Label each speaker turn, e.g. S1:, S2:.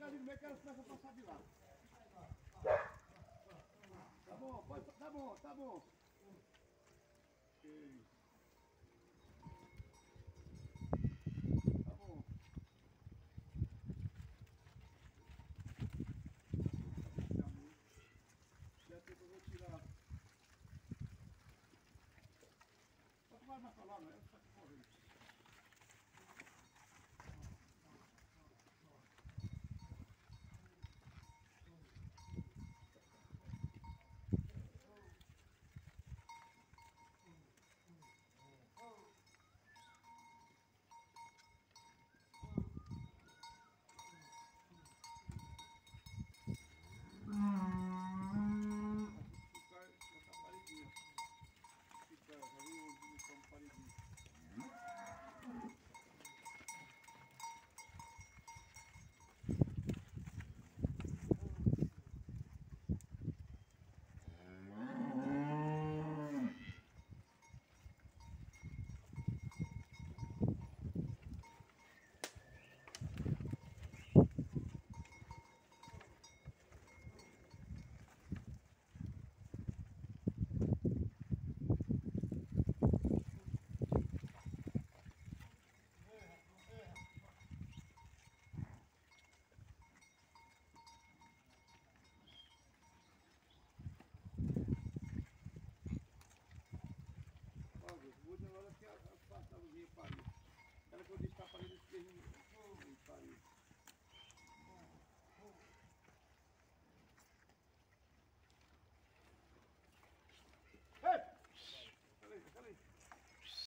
S1: ali no meio que elas começam a passar de lá. Tá bom, pode, tá bom, tá bom. Ok. Tá bom. Já sei que eu vou tirar. Pode mais pra lá, né? Só que correr. Olha, vou agora que a parede. Ela que eu disse que a parede